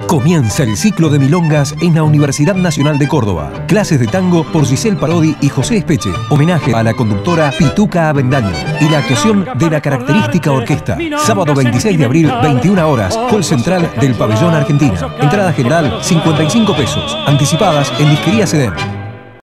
Comienza el ciclo de milongas en la Universidad Nacional de Córdoba. Clases de tango por Giselle Parodi y José Espeche. Homenaje a la conductora Pituca Avendaño. Y la actuación de la característica orquesta. Sábado 26 de abril, 21 horas, Hall Central del Pabellón Argentina. Entrada general, 55 pesos. Anticipadas en Disquería Sedem.